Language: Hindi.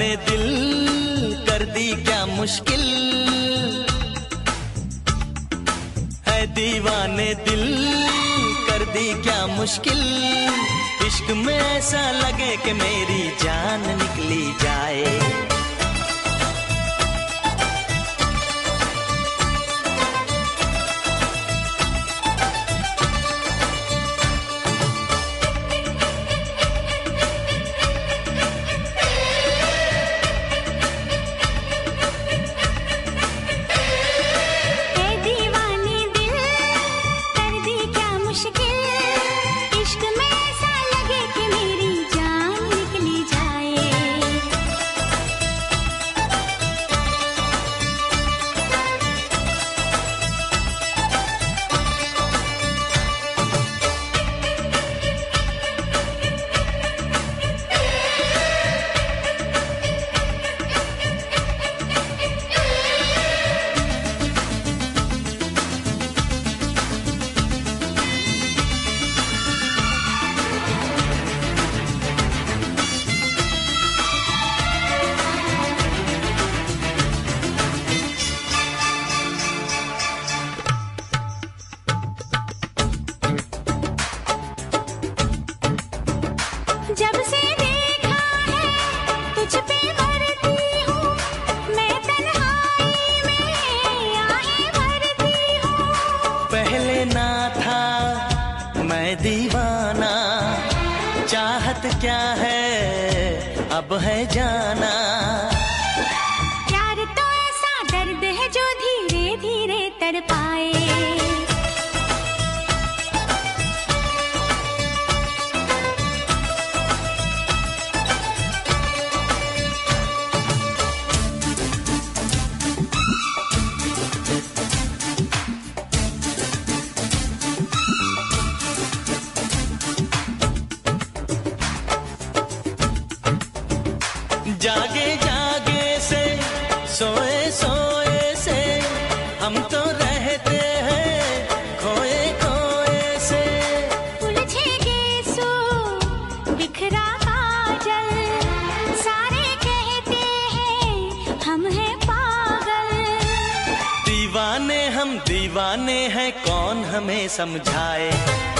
ने दिल कर दी क्या मुश्किल, है दीवाने दिल कर दी क्या मुश्किल। इश्क में ऐसा लगे कि मेरी जान निकली जाए। जब से देखा है तुझ पे मरती हूँ मैं, तन्हाई में आहे भरती हूँ। पहले ना था मैं दीवाना, चाहत क्या है अब है जाना। प्यार तो ऐसा दर्द है जो धीरे धीरे तड़पाए। जागे जागे से सोए सोए से हम तो रहते हैं खोए खोए से। उलझे गेसो बिखरा काजल, सारे कहते हैं हम हैं पागल। दीवाने हम दीवाने हैं, कौन हमें समझाए।